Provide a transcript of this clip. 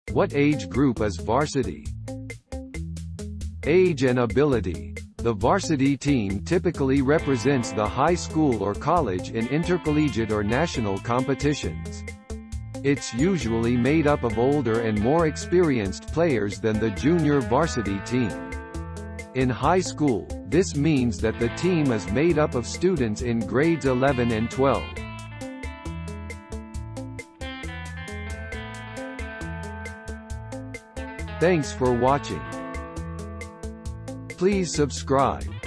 What age group is varsity? Age and ability. The varsity team typically represents the high school or college in intercollegiate or national competitions. It's usually made up of older and more experienced players than the junior varsity team. In high school, this means that the team is made up of students in grades 11 and 12. Thanks for watching. Please subscribe.